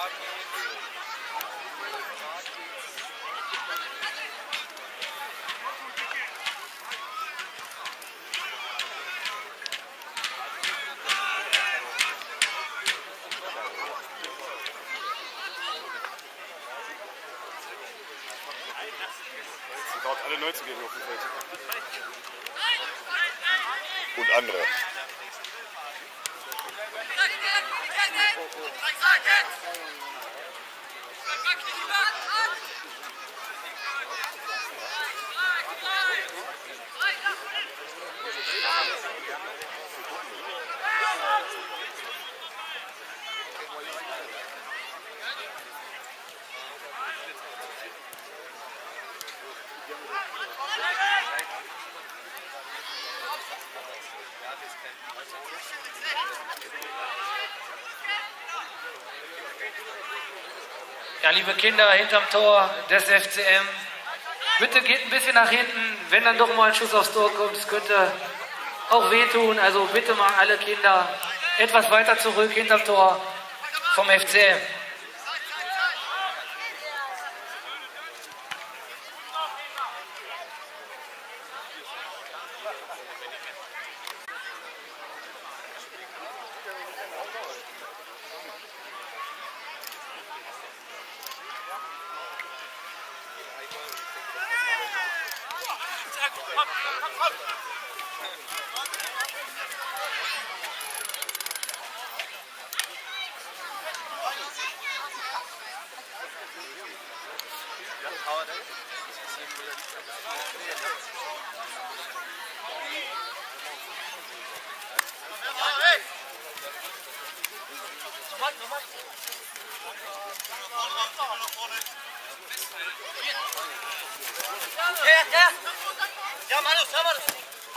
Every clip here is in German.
Sie traut alle neu zu gehen auf dem Feld. Und andere. Ja, liebe Kinder hinterm Tor des FCM, bitte geht ein bisschen nach hinten, wenn dann doch mal ein Schuss aufs Tor kommt, es könnte auch wehtun, also bitte mal alle Kinder etwas weiter zurück hinterm Tor vom FCM. Ja, Manus, ja, Manus.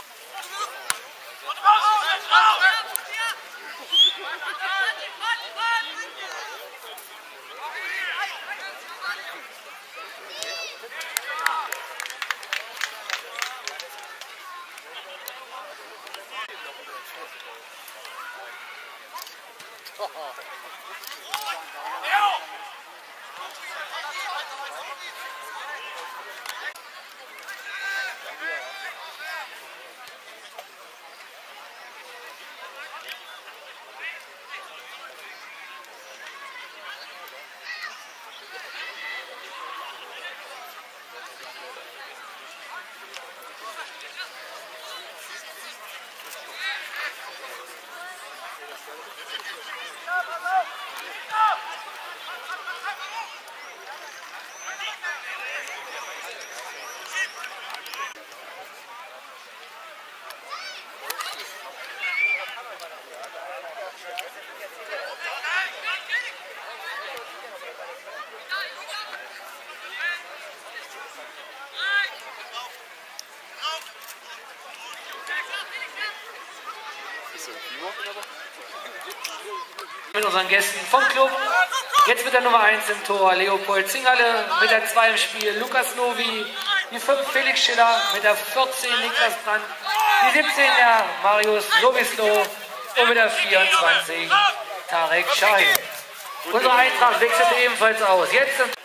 Mit unseren Gästen vom Club. Jetzt mit der Nummer 1 im Tor Leopold Zingerle, mit der 2 im Spiel Lukas Novi, die 5 Felix Schiller, mit der 14 Niklas Brandt, die 17 der Marius Lovislo und mit der 24 Tarek Schei. Unsere Eintracht wechselt ebenfalls aus. Jetzt im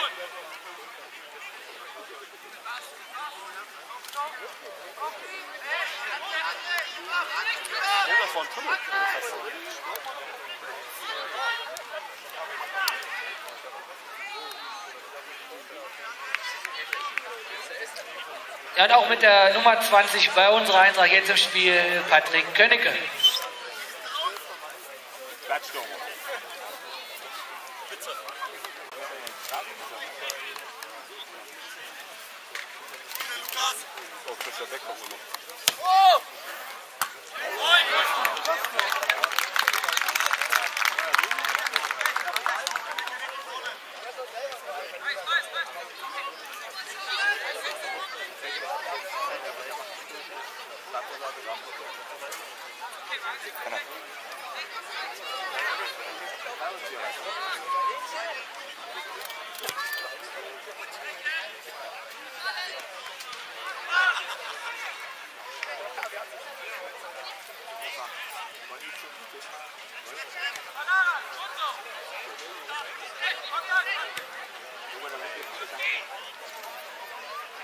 Ja, und auch mit der Nummer 20 bei unserer Eintracht jetzt im Spiel Patrick Könnecke.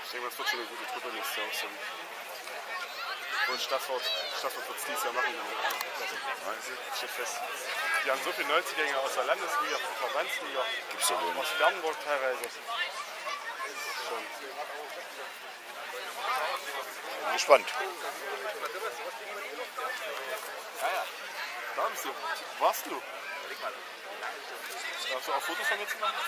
Ich denke, es wird schon eine gute Truppe nächstes Jahr aussehen. Und Stafford wird es dieses Jahr machen. Das steht fest. Die haben so viele 90er aus der Landesliga, Verbandsliga, aus Bernburg teilweise. Schon. Bin gespannt. Ja. Da bist du. Wo warst du? Hast du auch Fotos von mir zu machen?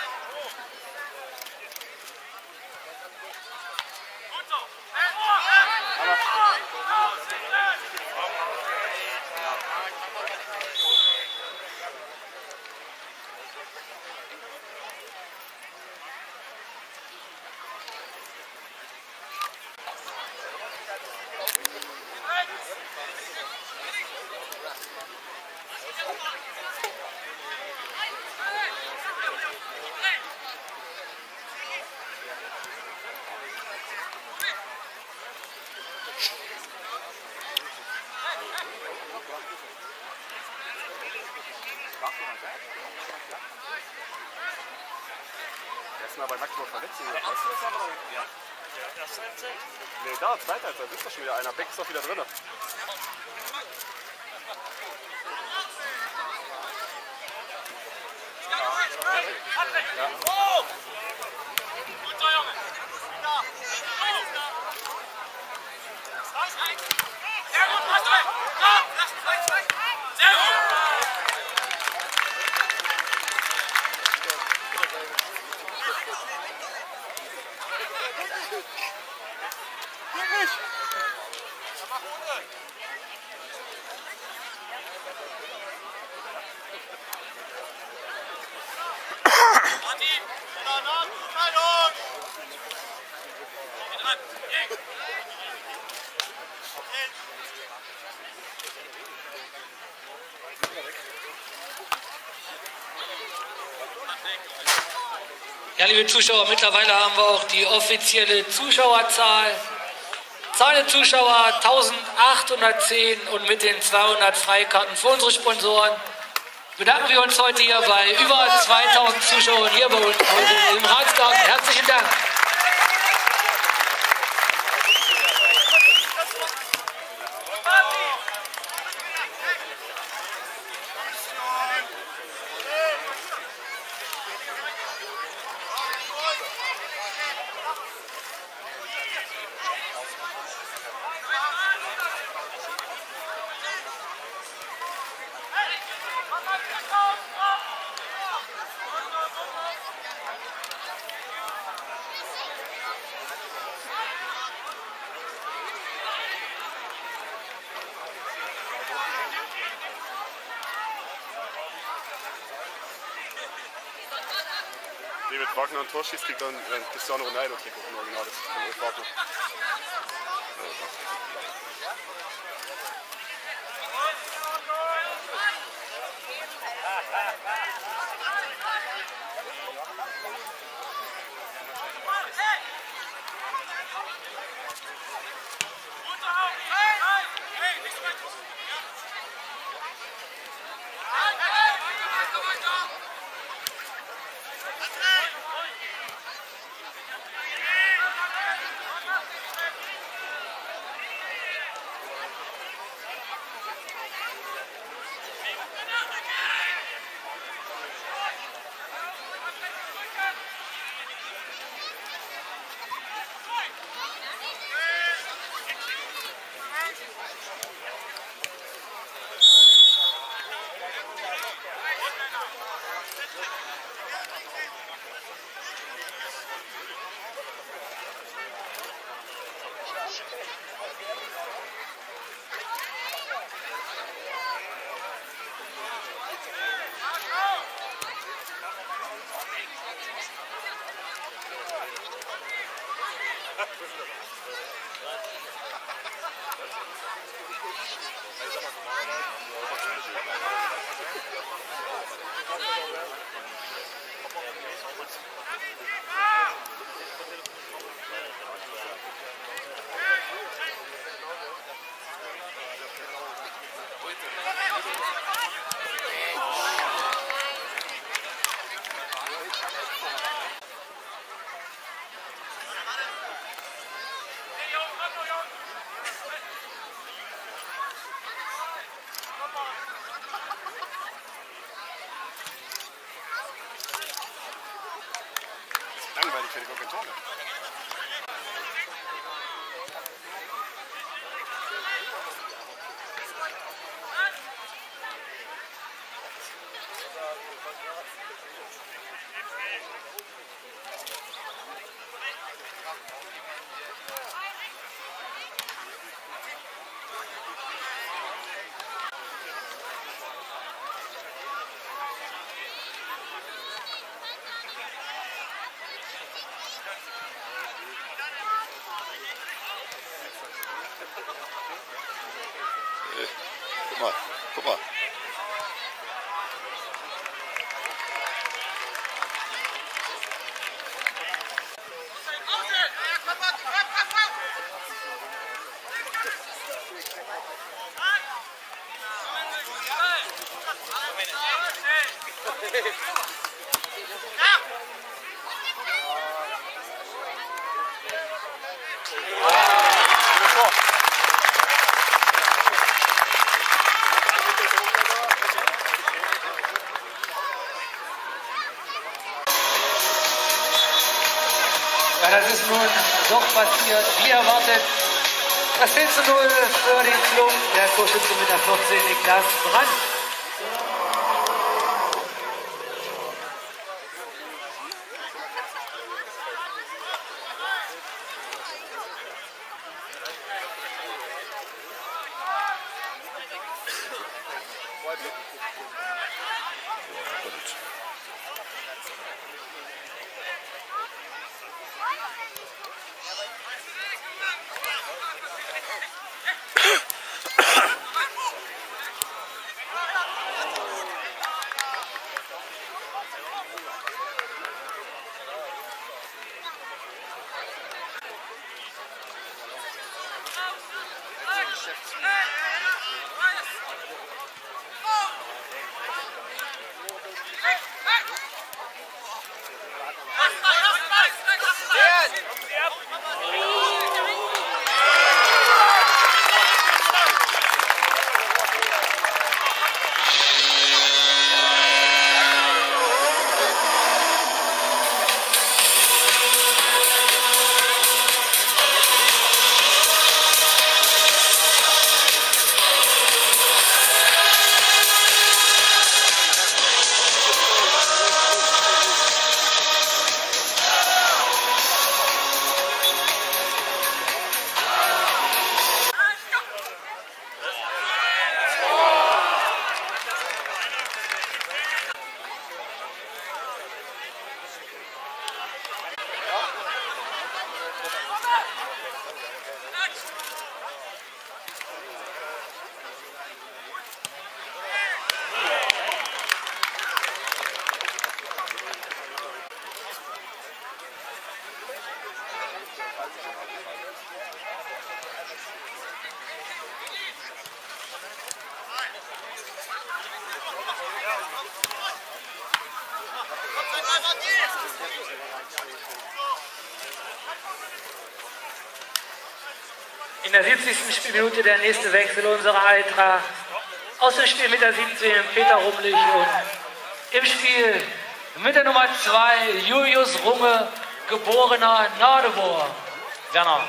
Mal bei Magdeburg verletzt, weißt du das aber? Ja. Erste Halbzeit? Nee, da, zweite Halbzeit, ist doch schon wieder einer. Beck ist doch wieder drin. Ja. Guter Junge! Da! Sehr gut, Patrick! Da! Sehr gut! Ja, liebe Zuschauer, mittlerweile haben wir auch die offizielle Zuschauerzahl. Zahl der Zuschauer 1810 und mit den 200 Freikarten für unsere Sponsoren bedanken wir uns heute hier bei über 2000 Zuschauern hier bei uns heute im Ratsgarten. Herzlichen Dank. David Wagner ein Tor schießt, kriegt dann ein Cristiano Ronaldo-Trikot im Original. Das ist von David Wagner. hätte ich auch kein Tor mehr. Guck mal. Ja, das ist nun doch passiert, wie erwartet. Das 10:0 für den Club, der Torschütze mit der 14, Niklas Brandt. In der 70. Spielminute der nächste Wechsel unserer Eintracht. Aus dem Spiel mit der 17 Peter Rumlich und im Spiel mit der Nummer 2 Julius Runge, geborener Nadebor. Werner.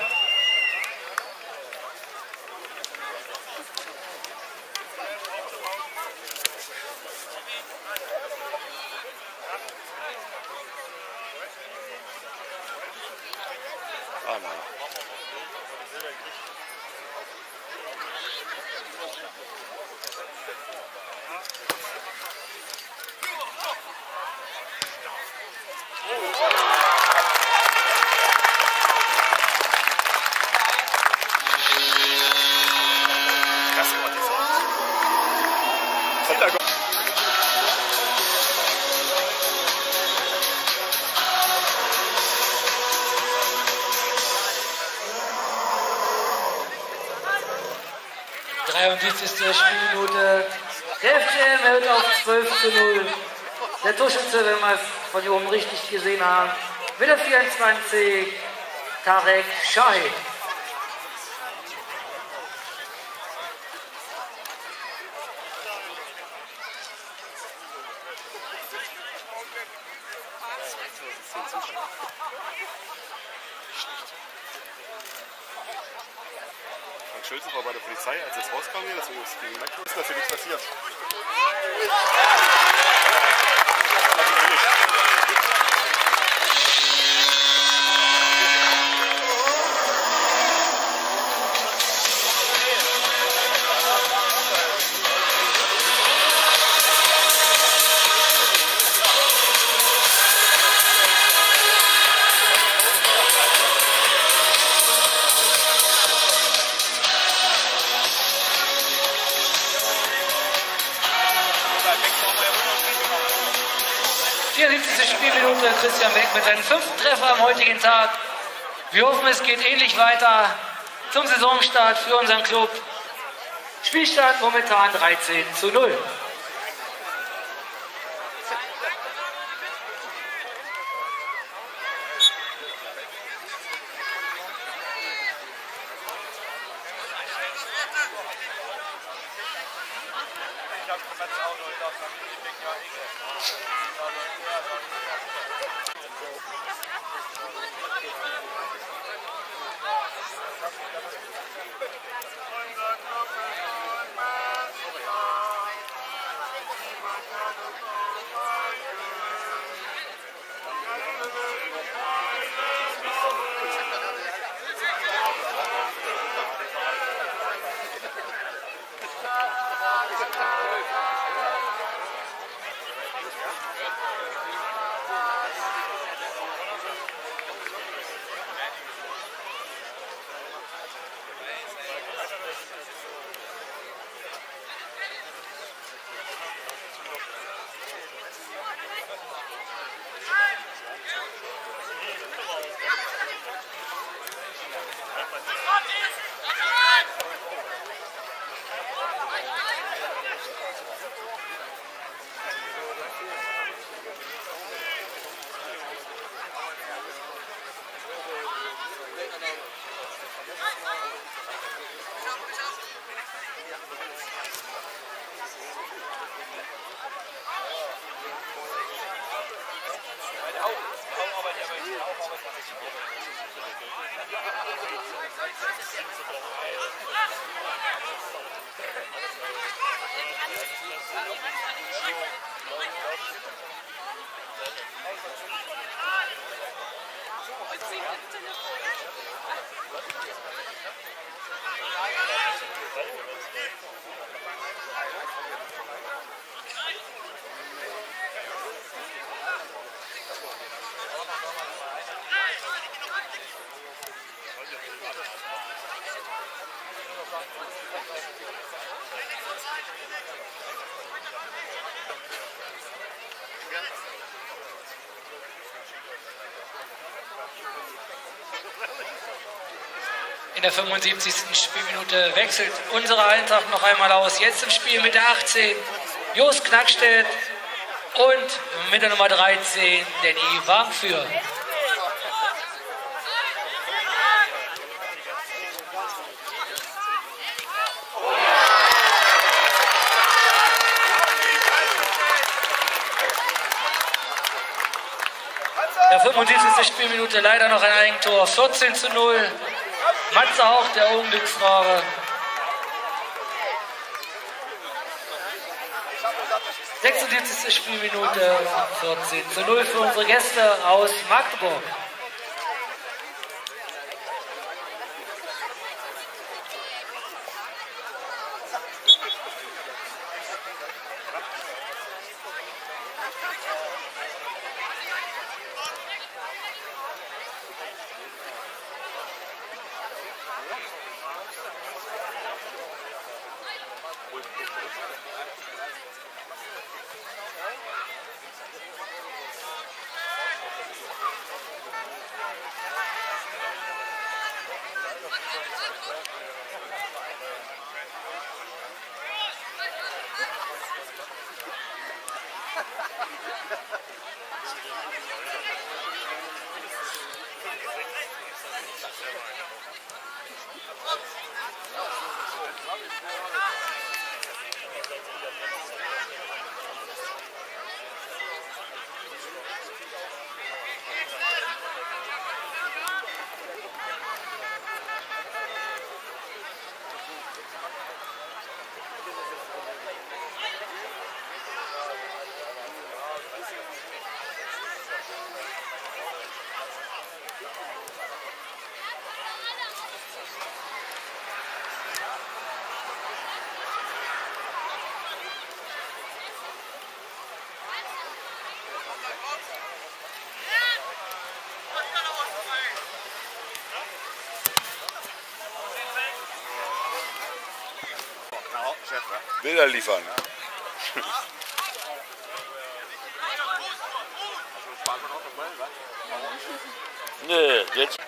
Spielminute. Der FCM hält auf 12:0. Der Torschütze, wenn wir es von hier oben richtig gesehen haben, mit der 24, Tarek Shahid. 10 Zuschauer. Schlecht. Frank Schulze war bei der Polizei, als es rauskam hier, dass es gegen Mexiko ist, dass hier nichts passiert. Spielminute Christian Beck mit seinem 5. Treffer am heutigen Tag. Wir hoffen, es geht ähnlich weiter zum Saisonstart für unseren Club. Spielstand momentan 13:0. In der 75. Spielminute wechselt unsere Eintracht noch einmal aus. Jetzt im Spiel mit der 18 Jos Knackstedt und mit der Nummer 13 Danny Warmführ. In der 75. Spielminute leider noch ein Eigentor, 14:0. Matze Hauch, der Unglücksfahrer. 76. Spielminute, 14:0 für unsere Gäste aus Magdeburg. Bilder liefern. Nee, jetzt.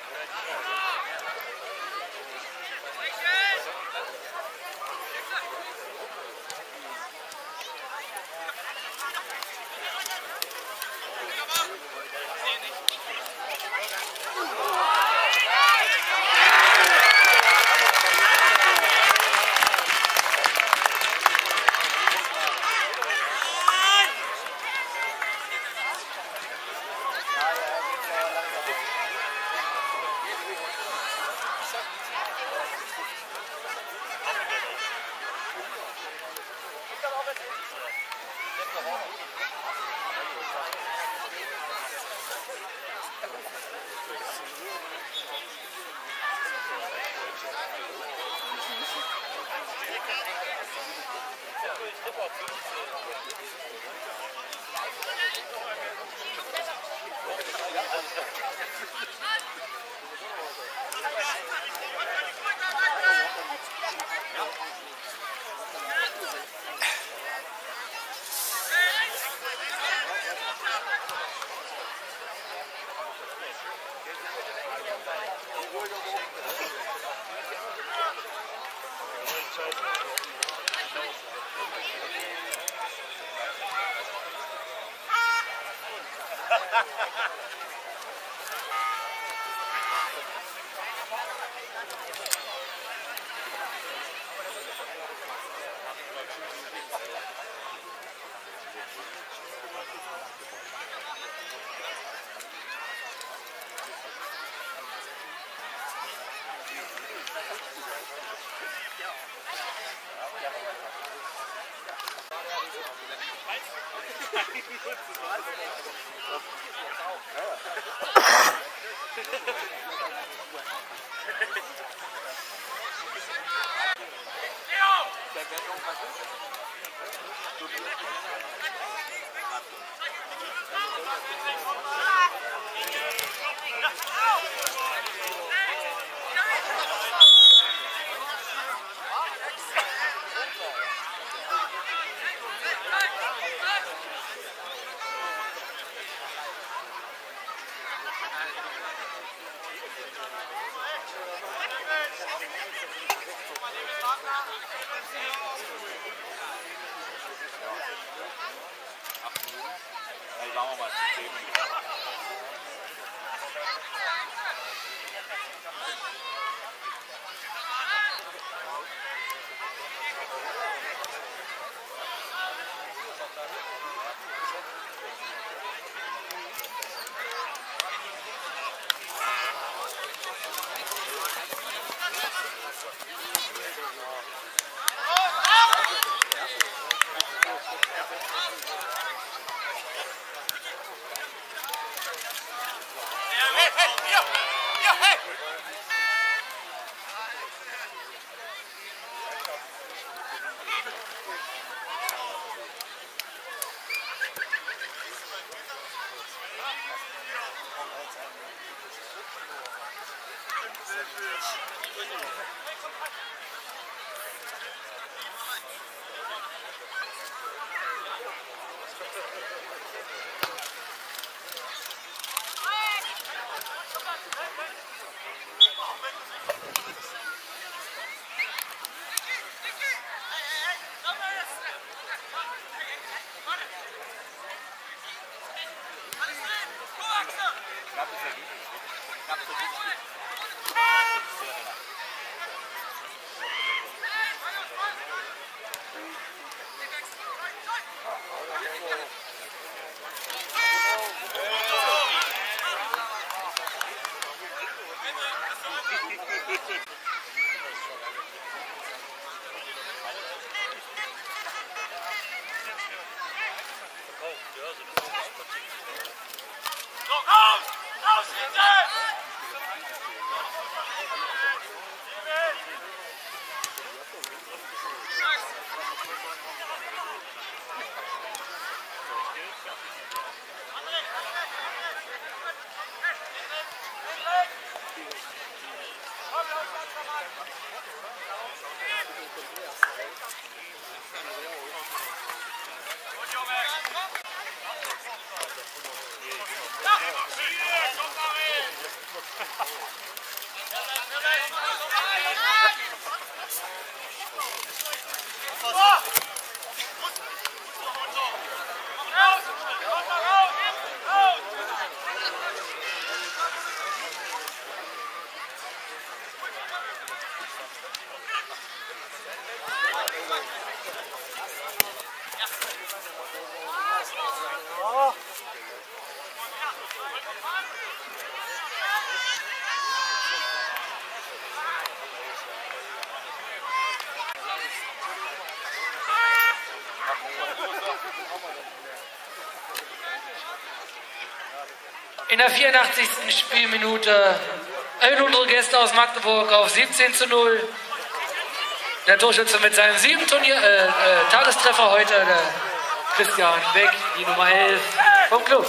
In der 84. Spielminute erhöhen unsere Gäste aus Magdeburg auf 17:0. Der Torschütze mit seinem 7. Tagestreffer heute, der Christian Beck, die Nummer 11 vom Club.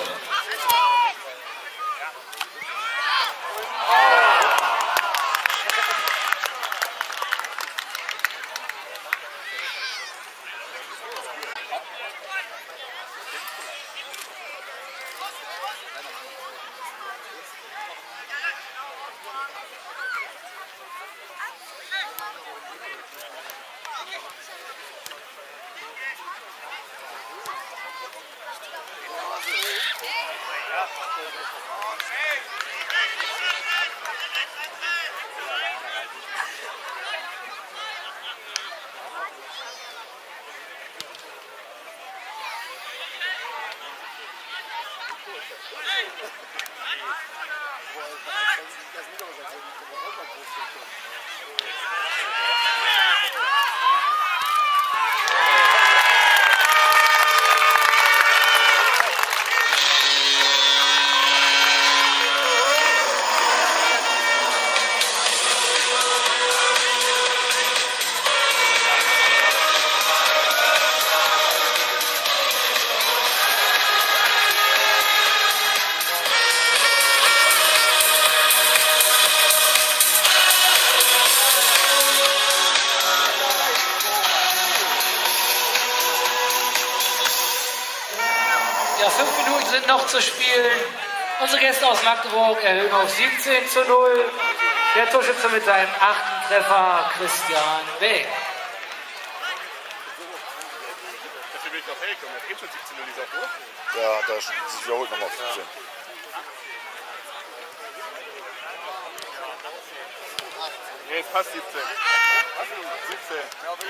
Ja, 5 Minuten sind noch zu spielen. Unsere Gäste aus Magdeburg erhöhen auf 17:0. Der Torschütze mit seinem 8. Treffer, Christian Beck. Dafür will ich doch hergekommen. Das geht schon 17:0, dieser Tor. Ja, da sich wiederholt nochmal auf 17. Nee, es passt 17. 17.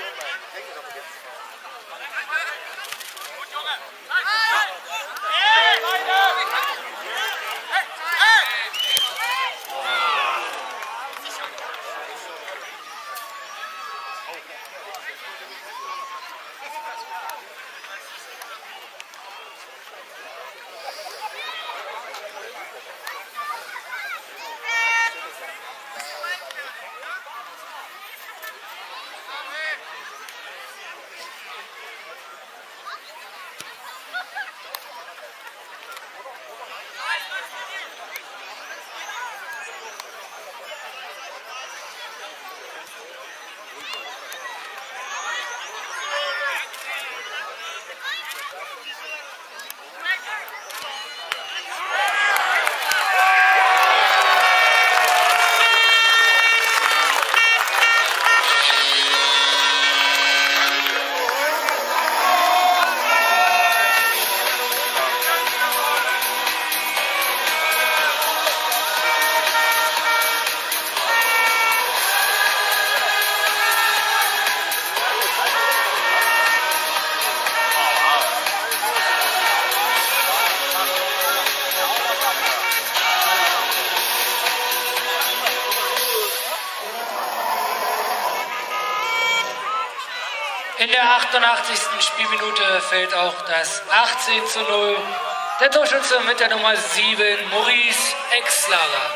In der 88. Spielminute fällt auch das 18:0. Der Torschütze mit der Nummer 7, Maurice Exlager.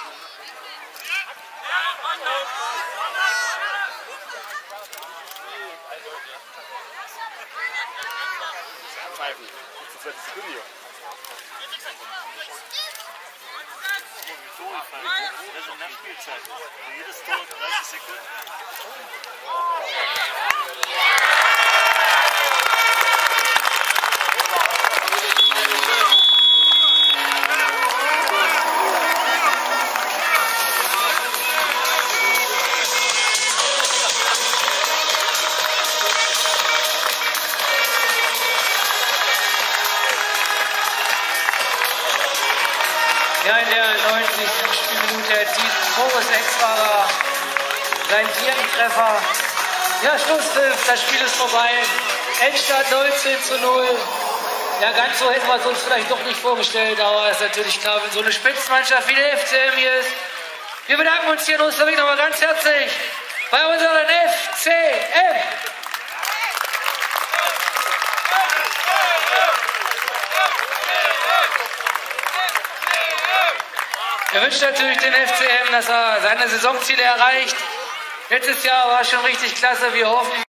Pfeifen. 26 Sekunden hier. Tore fallen. Das ist Nachspielzeit. Für jedes Tor 30 Sekunden. Ja, in der 90. Spielminute erzielt Boris Exfahrer seinen 4. Treffer. Ja, Schlusspfiff, das Spiel ist vorbei. Endstand 19:0. Ja, ganz so hätten wir es uns vielleicht doch nicht vorgestellt, aber es ist natürlich klar, wenn so eine Spitzenmannschaft wie der FCM hier ist. Wir bedanken uns hier in Osterweg nochmal ganz herzlich bei unseren FCM. Wir wünschen natürlich den FCM, dass er seine Saisonziele erreicht. Letztes Jahr war schon richtig klasse. Wir hoffen,